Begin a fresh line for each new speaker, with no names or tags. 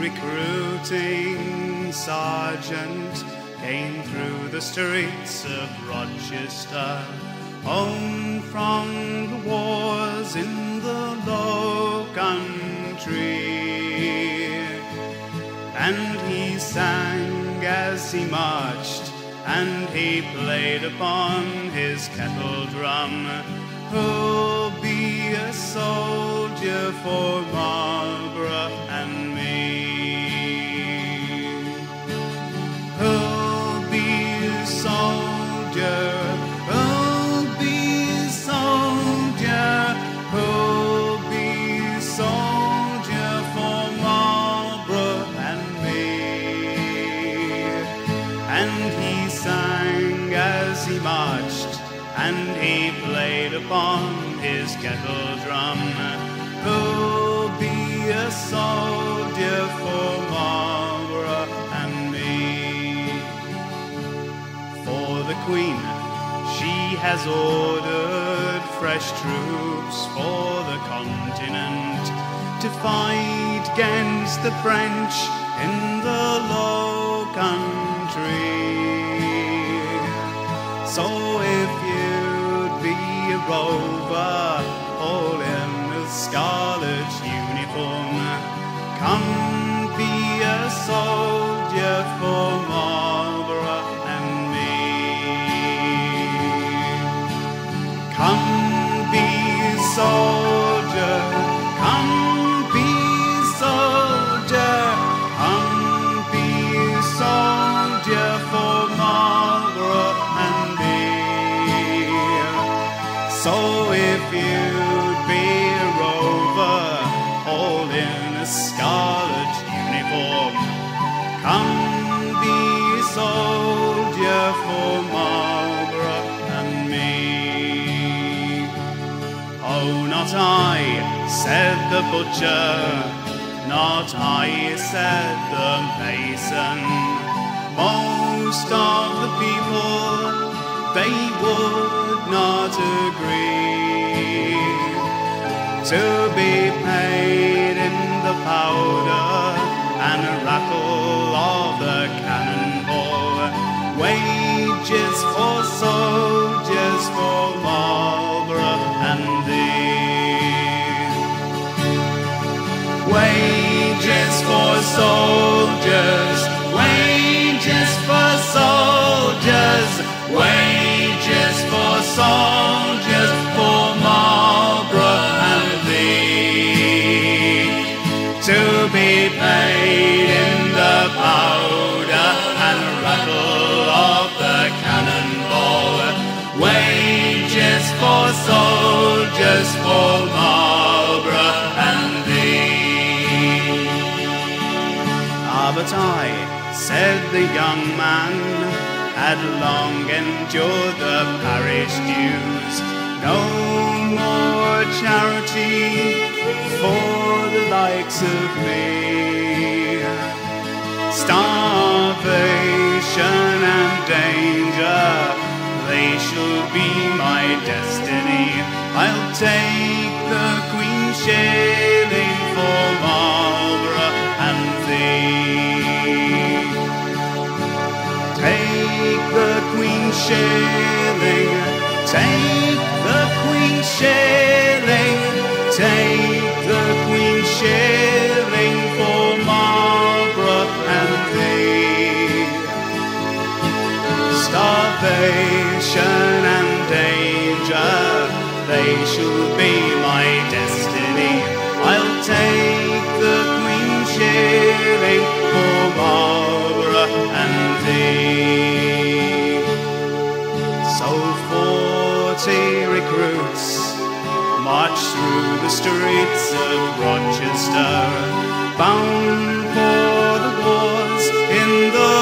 recruiting sergeant came through the streets of Rochester, home from the wars in the Low Country. And he sang as he marched, and he played upon his kettle drum. Who'll be a soldier for Marlborough and me? Who'll be a soldier? Who'll be a soldier? Who'll be a soldier for Marlborough and me? And he sang as he marched, and he played upon his kettle drum. Who'll be a soldier for Marlborough and me? For the Queen, she has ordered fresh troops for the continent to fight against the French in the Low Country. So if you'd be a rover, all in a scarlet uniform, come be a soldier for Marlborough and me. Come be a soldier, come be a soldier, come be a soldier for Marlborough and me. So if you'd be a rover, all in a scarlet uniform, come be a soldier for Marlborough and me. Oh, not I, said the butcher, not I, said the mason. Most of the people, they would not agree to be paid in the powder and rattle of the cannonball, wages for soldiers for Marlborough and thee. Wages for soldiers, wages for soldiers, wages for soldiers for Marlborough and thee, to be paid in the powder and rattle of the cannonball, wages for soldiers for Marlborough and thee. Ah, but I, said the young man, had long endured the parish dues. No more charity for the likes of me. Starvation and danger, they shall be my destiny. I'll take the Queen's shilling for Marlborough and thee. Take the Queen's shilling, take the Queen's shilling, take the Queen's shilling for Marlborough and thee. Starvation and danger, they shall be my destiny. I'll take the Queen's shilling for Marlborough and thee. So 40 recruits marched through the streets of Rochester, bound for the wars in the